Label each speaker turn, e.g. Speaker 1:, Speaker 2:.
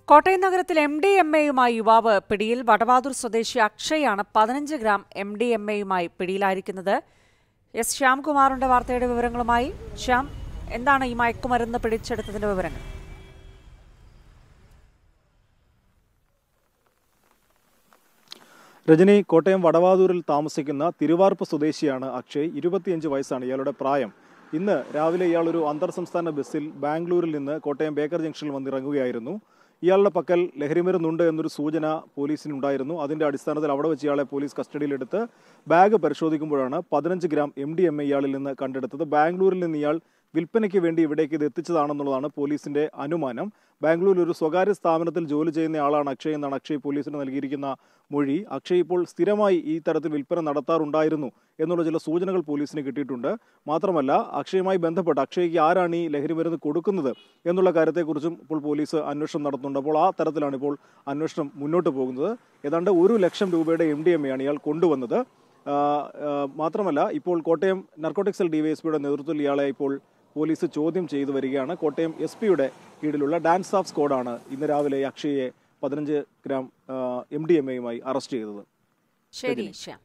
Speaker 1: കോട്ടയം നഗരത്തിൽ MDMA-യുമായി യുവാവ് പിടിയിൽ. വടവാതൂർ സ്വദേശി അക്ഷയാണ് 15 ഗ്രാം MDMA-യുമായി പിടിയിലായിരിക്കുന്നത്. എസ് ശ്യാംകുമാറിന്റെ വാർത്തയുടെ വിവരങ്ങളുമായി. ശ്യാം, എന്താണ് ഈ മയക്കുമരുന്ന് പിടിച്ചെടുത്തതിന്റെ വിവരങ്ങൾ?
Speaker 2: രജനി, കോട്ടയം വടവാതൂരിൽ താമസിക്കുന്ന തിരുവാർപ്പ് സ്വദേശിയാണ് അക്ഷയ്. 25 വയസ്സാണ് ഇയാളുടെ പ്രായം. ഇന്ന് രാവിലെ ഇയാൾ ഒരു അന്തർ സംസ്ഥാന ബസ്സിൽ ബാംഗ്ലൂരിൽ നിന്ന് കോട്ടയം ബേക്കർ ജംഗ്ഷനിൽ വന്നിറങ്ങുകയായിരുന്നു. ഇയാളുടെ പക്കൽ ലഹരിമരുന്നുണ്ട് എന്നൊരു സൂചന പോലീസിനുണ്ടായിരുന്നു. അതിന്റെ അടിസ്ഥാനത്തിൽ അവിടെ വെച്ച് ഇയാളെ പോലീസ് കസ്റ്റഡിയിലെടുത്ത് ബാഗ് പരിശോധിക്കുമ്പോഴാണ് 15 ഗ്രാം MDMA ഇയാളിൽ നിന്ന് കണ്ടെടുത്തത്. ബാംഗ്ലൂരിൽ നിന്ന് ഇയാൾ വിൽപ്പനയ്ക്ക് വേണ്ടി ഇവിടേക്ക് ഇത് എത്തിച്ചതാണെന്നുള്ളതാണ് പോലീസിന്റെ അനുമാനം. ബാംഗ്ലൂരിൽ ഒരു സ്വകാര്യ സ്ഥാപനത്തിൽ ജോലി ചെയ്യുന്ന ആളാണ് അക്ഷയ് എന്നാണ് അക്ഷയ് പോലീസിന് നൽകിയിരിക്കുന്ന മൊഴി. അക്ഷയ് ഇപ്പോൾ സ്ഥിരമായി ഈ തരത്തിൽ വിൽപ്പന നടത്താറുണ്ടായിരുന്നു എന്നുള്ള ചില സൂചനകൾ പോലീസിന് കിട്ടിയിട്ടുണ്ട്. മാത്രമല്ല, അക്ഷയുമായി ബന്ധപ്പെട്ട് അക്ഷയ്ക്ക് ആരാണ് ഈ ലഹരി മരുന്ന് കൊടുക്കുന്നത് എന്നുള്ള കാര്യത്തെക്കുറിച്ചും ഇപ്പോൾ പോലീസ് അന്വേഷണം നടത്തുന്നുണ്ട്. അപ്പോൾ ആ തരത്തിലാണ് ഇപ്പോൾ അന്വേഷണം മുന്നോട്ട് പോകുന്നത്. ഏതാണ്ട് 1 ലക്ഷം രൂപയുടെ MDMA ആണ് ഇയാൾ കൊണ്ടുവന്നത്. മാത്രമല്ല, ഇപ്പോൾ കോട്ടയം നർക്കോട്ടിക് സെൽ DYSPയുടെ നേതൃത്വത്തിൽ ഇയാളെ ഇപ്പോൾ പോലീസ് ചോദ്യം ചെയ്തു വരികയാണ്. കോട്ടയം SP-യുടെ കീഴിലുള്ള ഡാൻസ് ഓഫ് സ്ക്വാഡാണ് ഇന്ന് രാവിലെ അക്ഷയെ 15 ഗ്രാം MDMA-യുമായി അറസ്റ്റ് ചെയ്തത്.
Speaker 1: ശരി ശ്യാം.